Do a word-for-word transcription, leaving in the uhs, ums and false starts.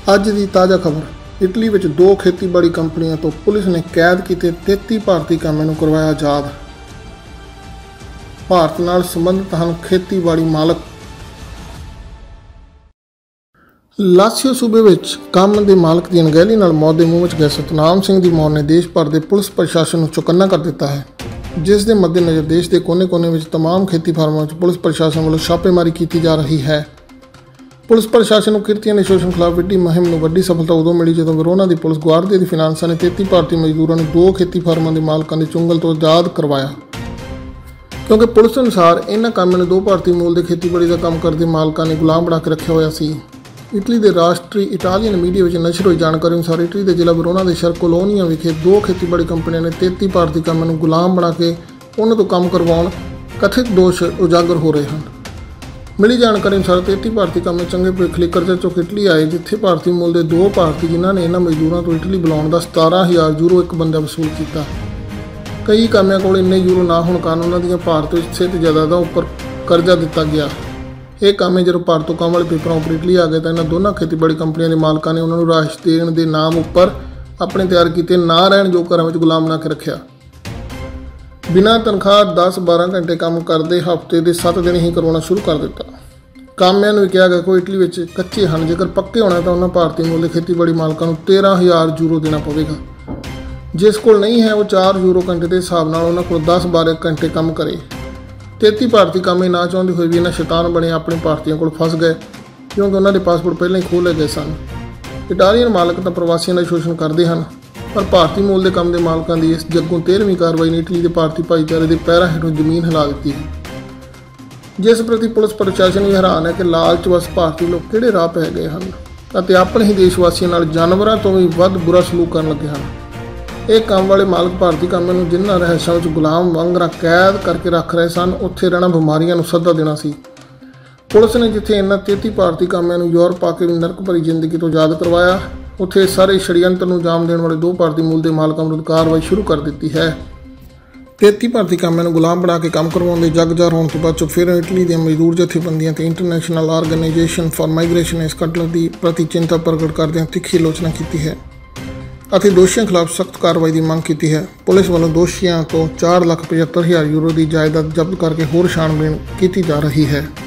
ਅੱਜ ਦੀ ਤਾज़ा खबर इटली ਵਿੱਚ दो ਖੇਤੀਬਾੜੀ ਕੰਪਨੀਆਂ ਤੋਂ ਪੁਲਿਸ ਨੇ ਕੈਦ ਕੀਤੇ ਤੇਤੀ ਭਾਰਤੀ ਕਾਮਿਆਂ ਨੂੰ ਕਰਵਾਇਆ ਆਜ਼ਾਦ। ਭਾਰਤ ਨਾਲ ਸੰਬੰਧਿਤ ਹਨ ਖੇਤੀਬਾੜੀ ਮਾਲਕ। ਲਾਸੀਓ ਸੂਬੇ ਵਿੱਚ ਕੰਮ ਦੇ ਮਾਲਕ ਦੀ ਅਣਗਹਿਲੀ ਨਾਲ ਮੌਤ ਦੇ ਮੂੰਹ ਵਿੱਚ ਗਏ ਸਤਨਾਮ ਸਿੰਘ ਦੀ ਮੌਤ ਨੇ ਦੇਸ਼ ਭਰ ਦੇ ਪੁਲਿਸ ਪ੍ਰਸ਼ਾਸਨ ਨੂੰ ਚੌਕੰਨਾ ਕਰ ਦਿੱਤਾ ਹੈ, ਜਿਸ ਦੇ ਮੱਦੇਨਜ਼ਰ ਦੇਸ਼ ਦੇ ਕੋਨੇ-ਕੋਨੇ ਵਿੱਚ तमाम ਖੇਤੀ ਫਾਰਮਾਂ ਵਿੱਚ ਪੁਲਿਸ ਪ੍ਰਸ਼ਾਸਨ ਵੱਲੋਂ ਛਾਪੇਮਾਰੀ ਕੀਤੀ ਜਾ ਰਹੀ ਹੈ। ਪੁਲਿਸ ਪ੍ਰਸ਼ਾਸਨ ਨੂੰ ਕਿਰਤੀਆਂ ਦੇ ਸ਼ੋਸ਼ਣ ਖਿਲਾਫ ਵਿੱਢੀ ਮੁਹਿੰਮ ਨੂੰ ਵੱਡੀ ਸਫਲਤਾ ਉਦੋਂ ਮਿਲੀ ਜਦੋਂ ਵਰੋਨਾ ਦੀ ਪੁਲਿਸ ਗੁਆਰਡੀਆ ਦੀ ਫਿਨਾਂਸਾਂ ਨੇ ਤੇਤੀ ਭਾਰਤੀ ਮਜ਼ਦੂਰਾਂ ਨੂੰ ਦੋ ਖੇਤੀ ਫਾਰਮਾਂ ਦੇ ਮਾਲਕਾਂ ਦੇ ਚੁੰਗਲ ਤੋਂ ਆਜ਼ਾਦ ਕਰਵਾਇਆ, ਕਿਉਂਕਿ ਪੁਲਿਸ ਅਨੁਸਾਰ ਇਹਨਾਂ ਕਾਮਿਆਂ ਨੂੰ ਦੋ ਭਾਰਤੀ ਮੂਲ ਦੇ ਖੇਤੀਬਾੜੀ ਦਾ ਕੰਮ ਕਰਦੇ ਮਾਲਕਾਂ ਨੇ ਗੁਲਾਮ ਬਣਾ ਕੇ ਰੱਖਿਆ ਹੋਇਆ ਸੀ। ਇਟਲੀ ਦੇ ਰਾਸ਼ਟਰੀ ਇਟਾਲੀਅਨ ਮੀਡੀਆ ਵਿੱਚ ਨਸ਼ਰ ਹੋਈ ਜਾਣਕਾਰੀ ਅਨੁਸਾਰ ਇਟਲੀ ਦੇ ਜ਼ਿਲ੍ਹਾ ਵਰੋਨਾ ਦੇ ਸ਼ਹਿਰ ਕੋਲੋਨੀਆ ਵਿਖੇ ਦੋ ਖੇਤੀਬਾੜੀ ਕੰਪਨੀਆਂ ਨੇ ਤੇਤੀ ਭਾਰਤੀ ਕਾਮਿਆਂ ਨੂੰ ਗੁਲਾਮ ਬਣਾ ਕੇ ਉਹਨਾਂ ਤੋਂ ਕੰਮ ਕਰਵਾਉਣ ਕਥਿਤ ਦੋਸ਼ ਉਜਾਗਰ ਹੋ ਰਹੇ ਹਨ। ਮਿਲੀ ਜਾਣਕਾਰੀ ਅਨੁਸਾਰ ਤੇਤੀ ਭਾਰਤੀ ਕਾਮੇ ਚੰਗੇ ਭਵਿੱਖ ਲਈ ਕਰਜ਼ਾ ਚੁੱਕ ਇਟਲੀ ਆਏ, ਜਿੱਥੇ ਭਾਰਤੀ ਮੂਲ ਦੇ ਦੋ ਭਾਰਤੀ ਜਿਨ੍ਹਾਂ ਨੇ ਇਹਨਾਂ ਮਜ਼ਦੂਰਾਂ ਤੋਂ ਇਟਲੀ ਬੁਲਾਉਣ ਦਾ ਸਤਾਰਾਂ ਹਜ਼ਾਰ ਯੂਰੋ ਇੱਕ ਬੰਦਾ ਵਸੂਲ ਕੀਤਾ। ਕਈ ਕਾਮਿਆਂ ਕੋਲ ਇੰਨੇ ਯੂਰੋ ਨਾ ਹੋਣ ਕਾਰਨ ਉਹਨਾਂ ਦੀਆਂ ਭਾਰਤ ਵਿੱਚ ਸਥਿਤ ਜਾਇਦਾਦਾਂ ਉੱਪਰ ਕਰਜ਼ਾ ਦਿੱਤਾ ਗਿਆ। ਇਹ ਕਾਮੇ ਜਦੋਂ ਭਾਰਤ ਤੋਂ ਕੰਮ ਵਾਲੇ ਪੇਪਰਾਂ ਉੱਪਰ ਇਟਲੀ ਆ ਗਏ ਤਾਂ ਇਹਨਾਂ ਦੋਨਾਂ ਖੇਤੀਬਾੜੀ ਕੰਪਨੀਆਂ ਦੇ ਮਾਲਕਾਂ ਨੇ ਉਹਨਾਂ ਨੂੰ ਰਾਸ਼ ਦੇਣ ਦੇ ਨਾਮ ਉੱਪਰ ਆਪਣੇ ਤਿਆਰ ਕੀਤੇ ਨਾ ਰਹਿਣ ਜੋ ਘਰਾਂ ਵਿੱਚ ਗੁਲਾਮ ਬਣਾ ਕੇ ਰੱਖਿਆ। ਬਿਨਾਂ ਤਨਖਾਹ ਦਸ ਬਾਰਾਂ ਘੰਟੇ ਕੰਮ ਕਰਦੇ ਹਫ਼ਤੇ ਦੇ ਸੱਤ ਦਿਨ ਹੀ ਕਰਵਾਉਣਾ ਸ਼ੁਰੂ ਕਰ ਦਿੱਤਾ। ਕਾਮਿਆਂ ਨੂੰ ਕਿਹਾ ਗਿਆ ਕਿ ਇਟਲੀ ਵਿੱਚ ਕੱਚੇ ਹਨ, ਜੇਕਰ ਪੱਕੇ ਹੋਣਾ ਤਾਂ ਉਹਨਾਂ ਭਾਰਤੀ ਮੂਲ ਦੇ ਖੇਤੀਬਾੜੀ ਮਾਲਕਾਂ ਨੂੰ ਤੇਰਾਂ ਹਜ਼ਾਰ ਯੂਰੋ ਦੇਣਾ ਪਵੇਗਾ। ਜਿਸ ਕੋਲ ਨਹੀਂ ਹੈ ਉਹ ਚਾਰ ਯੂਰੋ ਘੰਟੇ ਦੇ ਹਿਸਾਬ ਨਾਲ ਉਹਨਾਂ ਕੋਲ ਦਸ ਬਾਰਾਂ ਘੰਟੇ ਕੰਮ ਕਰੇ। ਤੇਤੀ ਭਾਰਤੀ ਕਾਮੇ ਨਾ ਚਾਹੁੰਦੇ ਹੋਏ ਵੀ ਇਹਨਾਂ ਸ਼ੈਤਾਨ ਬਣੇ ਆਪਣੇ ਭਾਰਤੀਆਂ ਕੋਲ ਫਸ ਗਏ, ਕਿਉਂਕਿ ਉਹਨਾਂ ਦੇ ਪਾਸਪੋਰਟ ਪਹਿਲਾਂ ਹੀ ਖੋਹ ਲਏ ਗਏ ਸਨ। ਇਟਾਲੀਅਨ ਮਾਲਕ ਤਾਂ ਪ੍ਰਵਾਸੀਆਂ ਦਾ ਸ਼ੋਸ਼ਣ ਕਰਦੇ ਹਨ, ਪਰ ਭਾਰਤੀ ਮੂਲ ਦੇ ਕੰਮ ਦੇ ਮਾਲਕਾਂ ਦੀ ਇਸ ਜੱਗੋਂ ਤੇਰਵੀਂ ਕਾਰਵਾਈ ਨੇ ਇਟਲੀ ਦੇ ਭਾਰਤੀ ਭਾਈਚਾਰੇ ਦੇ ਪੈਰਾਂ ਹੇਠੋਂ ਜ਼ਮੀਨ ਹਿਲਾ ਦਿੱਤੀ ਹੈ, ਜਿਸ ਪ੍ਰਤੀ ਪੁਲਿਸ ਪ੍ਰਸ਼ਾਸਨ ਵੀ ਹੈਰਾਨ ਹੈ ਕਿ ਲਾਲਚ ਵਸ ਭਾਰਤੀ ਲੋਕ ਕਿਹੜੇ ਰਾਹ ਪੈ ਗਏ ਹਨ ਅਤੇ ਆਪਣੇ ਹੀ ਦੇਸ਼ ਵਾਸੀਆਂ ਨਾਲ ਜਾਨਵਰਾਂ ਤੋਂ ਵੀ ਵੱਧ ਬੁਰਾ ਸਲੂਕ ਕਰਨ ਲੱਗੇ ਹਨ। ਇਹ ਕੰਮ ਵਾਲੇ ਮਾਲਕ ਭਾਰਤੀ ਕਾਮਿਆਂ ਨੂੰ ਜਿਨ੍ਹਾਂ ਰਹਿਸ਼ਾਂ ਵਿੱਚ ਗੁਲਾਮ ਵਾਂਗਰਾਂ ਕੈਦ ਕਰਕੇ ਰੱਖ ਰਹੇ ਸਨ, ਉੱਥੇ ਰਹਿਣਾ ਬਿਮਾਰੀਆਂ ਨੂੰ ਸੱਦਾ ਦੇਣਾ ਸੀ। ਪੁਲਿਸ ਨੇ ਜਿੱਥੇ ਇਹਨਾਂ ਤੇਤੀ ਭਾਰਤੀ ਕਾਮਿਆਂ ਨੂੰ ਯੂਰਪ ਪਾ ਕੇ ਨਰਕ ਭਰੀ ਜ਼ਿੰਦਗੀ ਤੋਂ ਆਜ਼ਾਦ ਕਰਵਾਇਆ, ਉੱਥੇ ਸਾਰੇ ਛੜਯੰਤਰ ਨੂੰ ਅੰਜਾਮ ਦੇਣ ਵਾਲੇ ਦੋ ਭਾਰਤੀ ਮੂਲ ਦੇ ਮਾਲਕਾਂ ਵਿਰੁੱਧ ਕਾਰਵਾਈ ਸ਼ੁਰੂ ਕਰ ਦਿੱਤੀ ਹੈ। ਤੇਤੀ ਭਾਰਤੀ ਕਾਮਿਆਂ ਨੂੰ ਗੁਲਾਮ ਬਣਾ ਕੇ ਕੰਮ ਕਰਵਾਉਣ ਦੇ ਜਗਜ਼ਾਰ ਹੋਣ ਤੋਂ ਬਾਅਦ ਫਿਰ ਇਟਲੀ ਦੀਆਂ ਮਜ਼ਦੂਰ ਜਥੇਬੰਦੀਆਂ ਤੇ ਇੰਟਰਨੈਸ਼ਨਲ ਆਰਗੇਨਾਈਜੇਸ਼ਨ ਫਾਰ ਮਾਈਗ੍ਰੇਸ਼ਨ ਇਸ ਘਟਨਾ ਦੀ ਪ੍ਰਤੀ ਚਿੰਤਾ ਪ੍ਰਗਟ ਕਰਦਿਆਂ ਤਿੱਖੀ ਆਲੋਚਨਾ ਕੀਤੀ ਹੈ ਅਤੇ ਦੋਸ਼ੀਆਂ ਖਿਲਾਫ ਸਖਤ ਕਾਰਵਾਈ ਦੀ ਮੰਗ ਕੀਤੀ ਹੈ। ਪੁਲਿਸ ਵੱਲੋਂ ਦੋਸ਼ੀਆਂ ਤੋਂ ਚਾਰ ਲੱਖ ਪਝੱਤਰ ਹਜ਼ਾਰ ਯੂਰੋ ਦੀ ਜਾਇਦਾਦ ਜ਼ਬਤ ਕਰਕੇ ਹੋਰ ਛਾਣਬੀਣ ਕੀਤੀ ਜਾ ਰਹੀ ਹੈ।